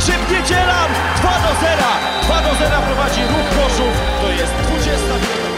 Filip Niedzielan, 2-0. 2-0 prowadzi Ruch Chorzów. To jest 20 minuta.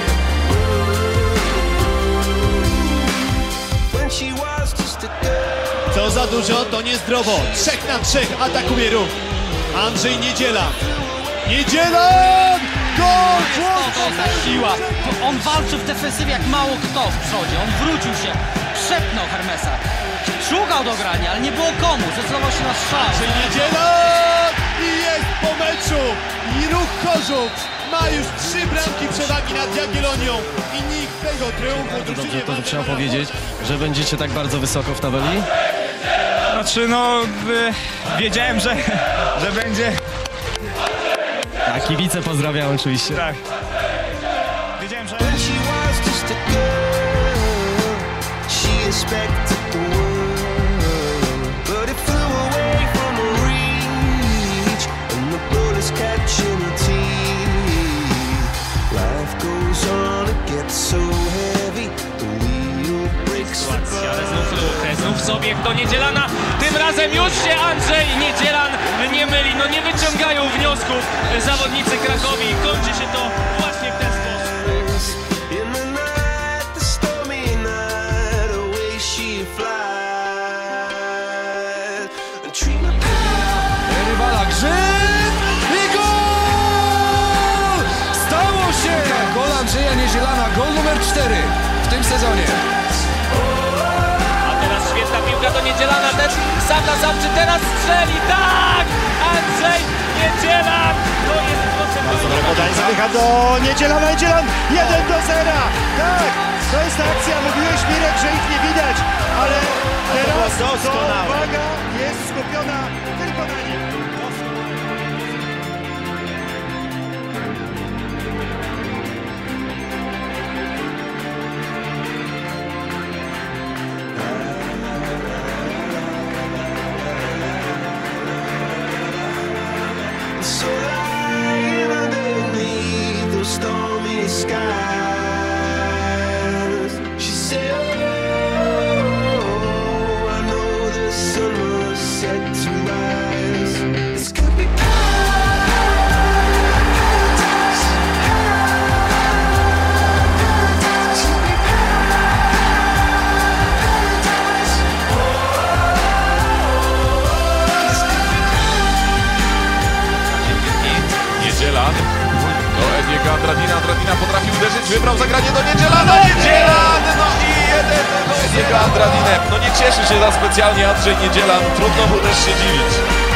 Co za dużo, to niezdrowo. 3 na 3 atakuje Ruch. Andrzej Niedzielan. Niedzielan! Gol! To jest ta siła. On walczył w defensywie jak mało kto w przodzie. On wrócił się, przepnął Hermesa. Szukał do grania, ale nie było komu. Zdecydował się na strzał. Andrzej Niedzielan! I jest po meczu. I Ruch Chorzów ma już 3 bramki przewagi nad Jagiellonią. I nikt tego triumfu Dobrze, to trzeba powiedzieć, że będziecie tak bardzo wysoko w tabeli. Znaczy, no, wiedziałem, że będzie. A kibice pozdrawiam oczywiście. Tak. Wiedziałem, że... Znów Sobiech do Niedzielana, tym razem już się Andrzej Niedzielan nie myli, no nie wyciągają wniosków zawodnicy Krakowi i kończy się to właśnie w ten sposób. Rywala Grzyb i gol! Stało się! Gol Andrzeja Niedzielana, gol numer 4 w tym sezonie. Świetna piłka do Niedzielan, też sam na sam, czy teraz strzeli? Tak! Andrzej Niedzielan! To jest Bardzo dobre podanie, zapycha do Niedzielana, Niedzielan 1-0! Tak, to jest ta akcja, mówiłeś Mirek, że ich nie widać, ale teraz to uwaga jest skupiona tylko na nim. So lying underneath those stormy skies, she said, oh, I know the sun was set to rise. This could be Niedzielan do Ediego Andradina. Andradina potrafi uderzyć, wybrał zagranie do Niedzielana. Niedzielan! No i 1 do Ediego Andradinem. No nie cieszy się za specjalnie Andrzej Niedzielan, trudno mu też się dziwić.